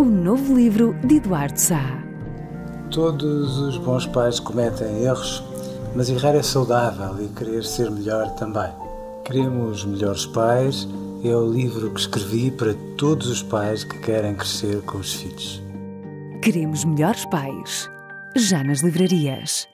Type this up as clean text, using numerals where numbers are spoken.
O novo livro de Eduardo Sá. Todos os bons pais cometem erros, mas errar é saudável e querer ser melhor também. Queremos Melhores Pais é o livro que escrevi para todos os pais que querem crescer com os filhos. Queremos Melhores Pais. Já nas livrarias.